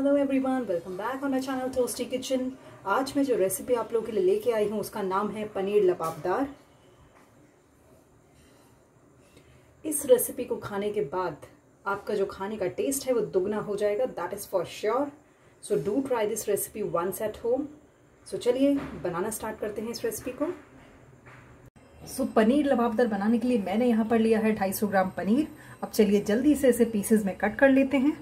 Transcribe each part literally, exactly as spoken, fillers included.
Hello everyone, welcome back on my channel Toasty Kitchen. आज मैं जो रेसिपी आप लोगों के लिए लेके आई हूँ उसका नाम है पनीर लबाबदार। इस रेसिपी को खाने के बाद आपका जो खाने का टेस्ट है वो दुगना हो जाएगा, that is for sure. So do try this recipe once at home. So चलिए बनाना स्टार्ट करते हैं इस रेसिपी को। सो so, पनीर लबाबदार बनाने के लिए मैंने यहाँ पर लिया है दो सौ पचास ग्राम पनीर। अब चलिए जल्दी से इसे पीसेस में कट कर लेते हैं।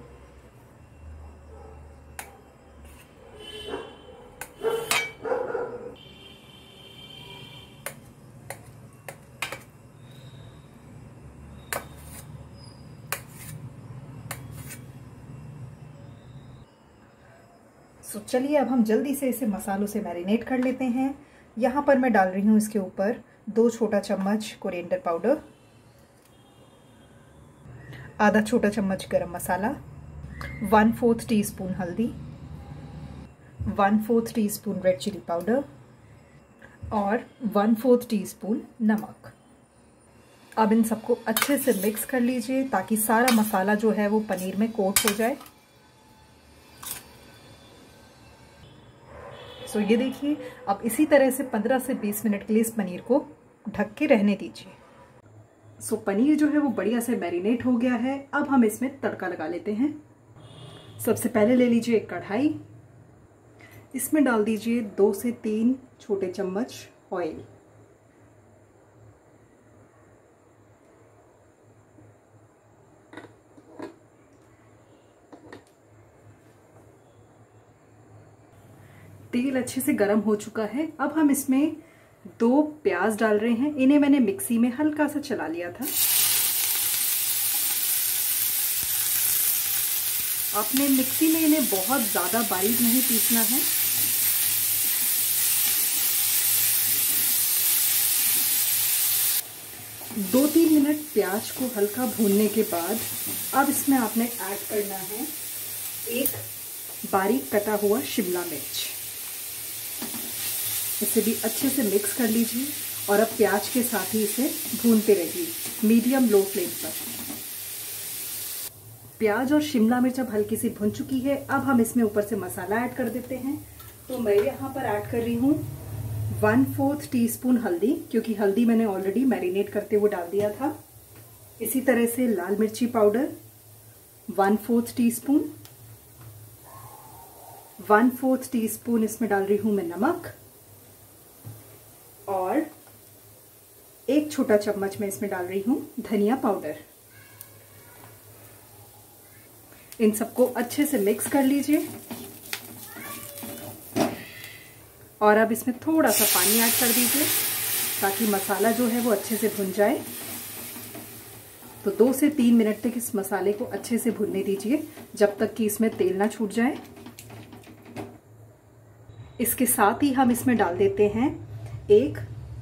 सो so, चलिए अब हम जल्दी से इसे मसालों से मैरिनेट कर लेते हैं। यहाँ पर मैं डाल रही हूँ इसके ऊपर दो छोटा चम्मच कोरिएंडर पाउडर, आधा छोटा चम्मच garam masala, one fourth teaspoon हल्दी, one fourth teaspoon red chilli powder और वन फोर्थ टी स्पून नमक। अब इन सबको अच्छे से मिक्स कर लीजिए ताकि सारा मसाला जो है वो पनीर में कोट हो जाए। सो so, ये देखिए, अब इसी तरह से पंद्रह से बीस मिनट के लिए इस पनीर को ढक के रहने दीजिए। सो so, पनीर जो है वो बढ़िया से मैरिनेट हो गया है। अब हम इसमें तड़का लगा लेते हैं। सबसे पहले ले लीजिए एक कढ़ाई, इसमें डाल दीजिए दो से तीन छोटे चम्मच ऑयल। तेल अच्छे से गर्म हो चुका है। अब हम इसमें दो प्याज डाल रहे हैं। इन्हें मैंने मिक्सी में हल्का सा चला लिया था। आपने मिक्सी में इन्हें बहुत ज़्यादा बारीक नहीं पीसना है। दो तीन मिनट प्याज को हल्का भूनने के बाद अब इसमें आपने ऐड करना है एक बारीक कटा हुआ शिमला मिर्च। इसे भी अच्छे से मिक्स कर लीजिए और अब प्याज के साथ ही इसे भूनते रहिए मीडियम लो फ्लेम पर। प्याज और शिमला मिर्च अब हल्की सी भुन चुकी है। अब हम इसमें ऊपर से मसाला ऐड कर देते हैं। तो मैं यहाँ पर ऐड कर रही हूँ वन फोर्थ टी स्पून हल्दी, क्योंकि हल्दी मैंने ऑलरेडी मैरिनेट करते हुए डाल दिया था। इसी तरह से लाल मिर्ची powder one fourth teaspoon, one fourth teaspoon इसमें डाल रही हूँ मैं नमक और एक छोटा चम्मच मैं इसमें डाल रही हूं धनिया पाउडर। इन सबको अच्छे से मिक्स कर लीजिए और अब इसमें थोड़ा सा पानी ऐड कर दीजिए ताकि मसाला जो है वो अच्छे से भुन जाए। तो दो से तीन मिनट तक इस मसाले को अच्छे से भुनने दीजिए जब तक कि इसमें तेल ना छूट जाए। इसके साथ ही हम इसमें डाल देते हैं एक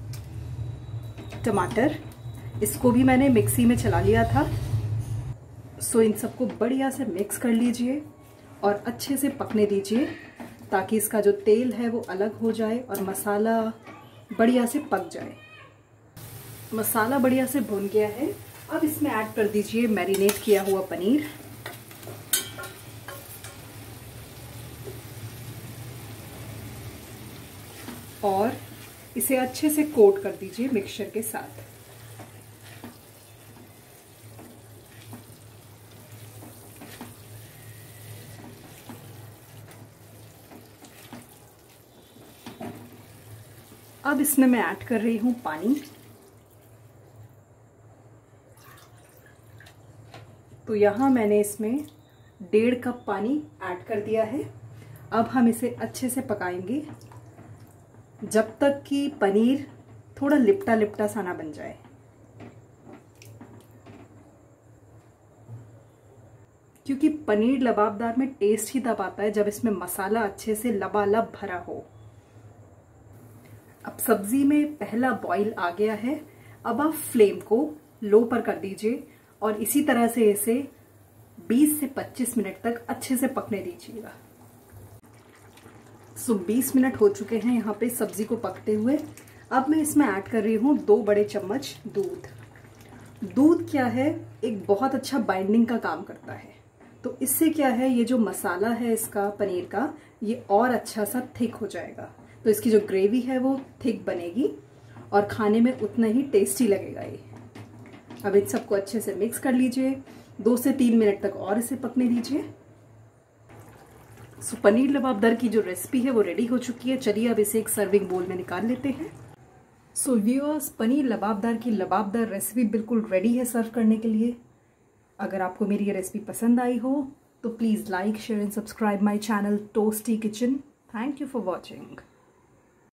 टमाटर। इसको भी मैंने मिक्सी में चला लिया था। सो इन सबको बढ़िया से मिक्स कर लीजिए और अच्छे से पकने दीजिए ताकि इसका जो तेल है वो अलग हो जाए और मसाला बढ़िया से पक जाए। मसाला बढ़िया से भुन गया है। अब इसमें ऐड कर दीजिए मैरिनेट किया हुआ पनीर। और इसे अच्छे से कोट कर दीजिए मिक्सचर के साथ। अब इसमें मैं ऐड कर रही हूं पानी। तो यहां मैंने इसमें डेढ़ कप पानी ऐड कर दिया है। अब हम इसे अच्छे से पकाएंगे जब तक कि पनीर थोड़ा लिपटा लिपटा सा ना बन जाए। क्योंकि पनीर लबाबदार में टेस्ट ही तब आता है जब इसमें मसाला अच्छे से लबालब भरा हो। अब सब्जी में पहला बॉईल आ गया है। अब आप फ्लेम को लो पर कर दीजिए और इसी तरह से इसे बीस से पच्चीस मिनट तक अच्छे से पकने दीजिएगा। सो बीस मिनट हो चुके हैं यहाँ पे सब्जी को पकते हुए। अब मैं इसमें ऐड कर रही हूँ दो बड़े चम्मच दूध। दूध क्या है, एक बहुत अच्छा बाइंडिंग का काम करता है। तो इससे क्या है, ये जो मसाला है इसका पनीर का, ये और अच्छा सा थिक हो जाएगा। तो इसकी जो ग्रेवी है वो थिक बनेगी और खाने में उतना ही टेस्टी लगेगा ये। अब इन सबको अच्छे से मिक्स कर लीजिए, दो से तीन मिनट तक और इसे पकने दीजिए। सो पनीर लबाबदार की जो रेसिपी है वो रेडी हो चुकी है। चलिए अब इसे एक सर्विंग बोल में निकाल लेते हैं। सो व्यूअर्स, पनीर लबाबदार की लबाबदार रेसिपी बिल्कुल रेडी है सर्व करने के लिए। अगर आपको मेरी ये रेसिपी पसंद आई हो तो please like, share and subscribe my channel Toasty Kitchen. Thank you for watching.